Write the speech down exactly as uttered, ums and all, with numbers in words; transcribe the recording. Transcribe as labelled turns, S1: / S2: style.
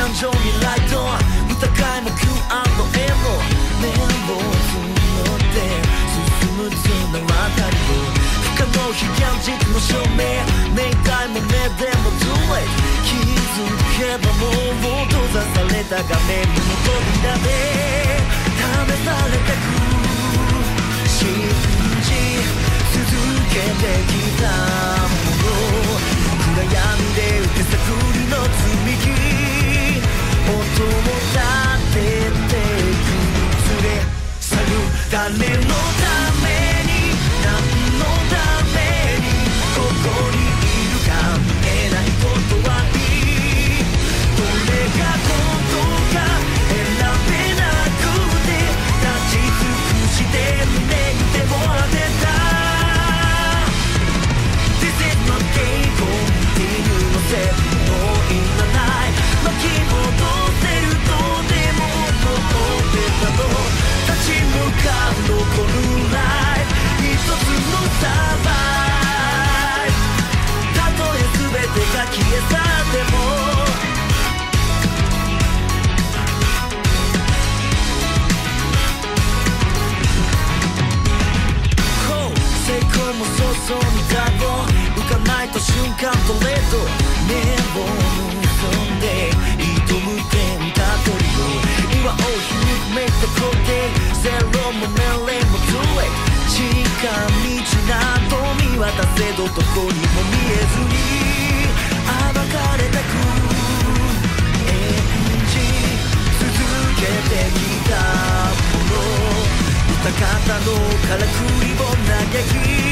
S1: 感情にライト疑いも キューアンドエー も綿棒を募って進む綱渡りを不可能非現実の証明明快も目でも too late 気づけばもう閉ざされた画面の扉で試されてく信じ続けてきたもの暗闇で受け探りの積み木音を立ててく連れ去る誰のために何のためにここにいるか見えないことはいいどれが本当か選べなくて立ち尽くして胸に手を当てた This is not game continue のせもういらない巻き戻せるとでも思ってたの立ち向かう残るライフ一つのサバイブたとえ全てが消え去っても成功も早々にダボ浮かないと瞬間とレッド綿棒を結んで挑む天下取りを岩をひにめいた光景ゼロも命令も too late 近道など見渡せどどこにも見えずに暴かれてく演じ続けてきたもの歌方のからくりを嘆き